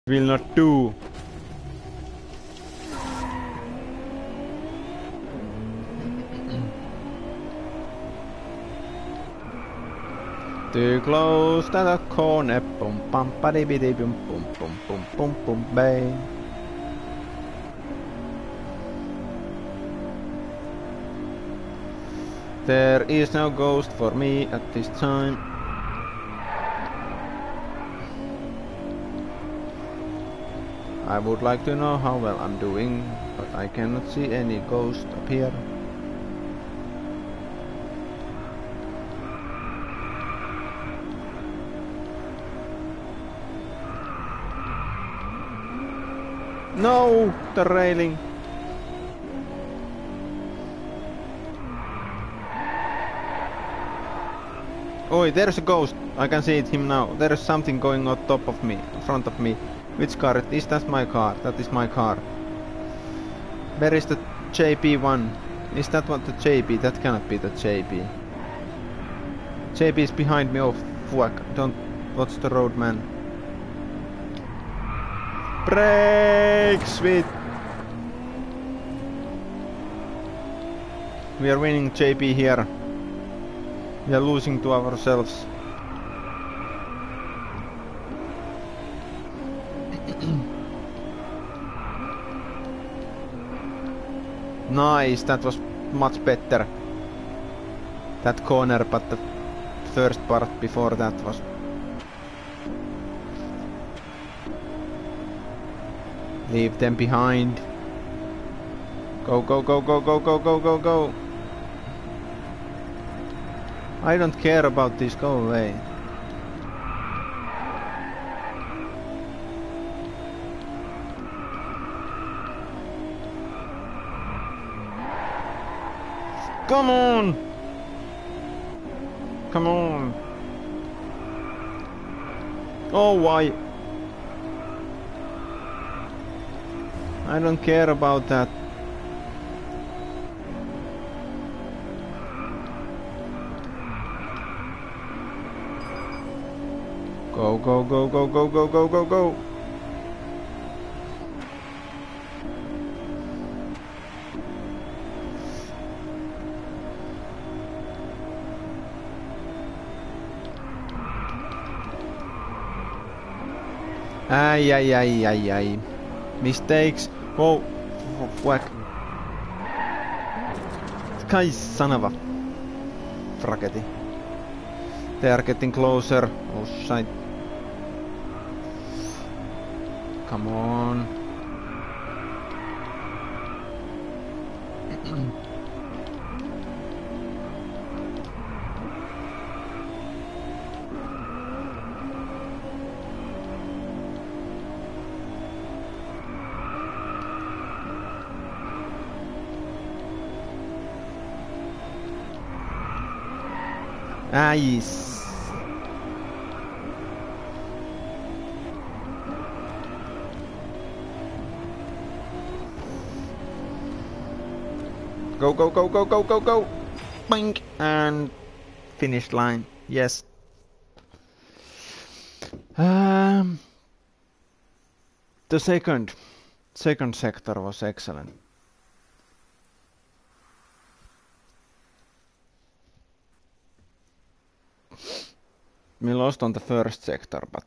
Will not do. Too close to the corner, boom bum bidi bidi boom boom boom boom boom boom bang. There is no ghost for me at this time. I would like to know how well I'm doing, but I cannot see any ghost appear. No! The railing! Oi, there's a ghost! I can see him now. There is something going on top of me, in front of me. Which car? Is that my car? That is my car. Where is the JP one? Is that what the JP? That cannot be the JP. JP is behind me. Oh fuck! Don't watch the road, man. Brake! Sweet! We are winning JP here. We are losing to ourselves. Nice, that was much better. That corner, but the first part before that was... Leave them behind. Go, go, go, go, go, go, go, go, go. I don't care about this, go away. Come on! Come on! Oh, why? I don't care about that. Go, go, go, go, go, go, go, go, go! Ai, ai, ai, ai, ai. Mistakes. Oh, whack. Kai son of a frackety. They are getting closer. Oh shit. Come on. Nice. Go, go, go, go, go, go, go. Bink. And finish line. Yes. The second sector was excellent. We lost on the first sector, but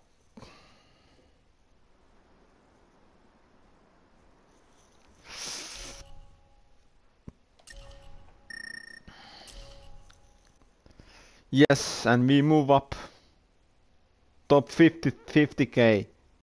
yes, and we move up top 50k.